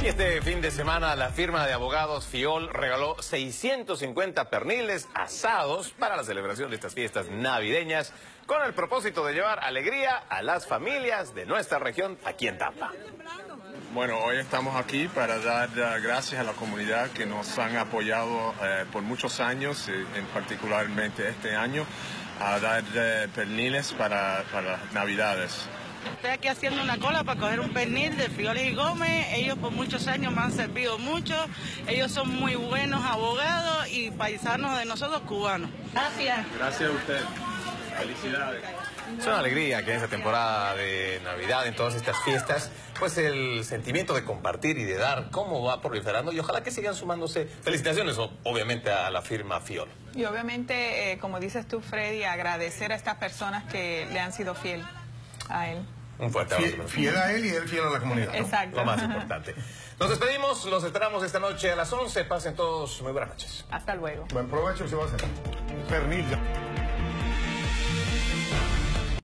Y este fin de semana la firma de abogados Fiol regaló 650 perniles asados para la celebración de estas fiestas navideñas con el propósito de llevar alegría a las familias de nuestra región aquí en Tampa. Bueno, hoy estamos aquí para dar gracias a la comunidad que nos han apoyado por muchos años, en particularmente este año, a dar perniles para las Navidades. Estoy aquí haciendo una cola para coger un pernil de Fiol y Gómez. Ellos por muchos años me han servido mucho. Ellos son muy buenos abogados y paisanos de nosotros cubanos. Gracias. Gracias a usted. Felicidades. Es una alegría que en esta temporada de Navidad, en todas estas fiestas, pues el sentimiento de compartir y de dar, cómo va proliferando, y ojalá que sigan sumándose. Felicitaciones, obviamente, a la firma Fiol. Y obviamente, como dices tú, Freddy, agradecer a estas personas que le han sido fiel a él. Un fuerte abrazo. Fiel a él y él fiel a la comunidad, ¿no? Exacto. Lo más importante. Nos despedimos, los esperamos esta noche a las 11. Pasen todos muy buenas noches. Hasta luego. Buen provecho, se va a hacer. Pernil.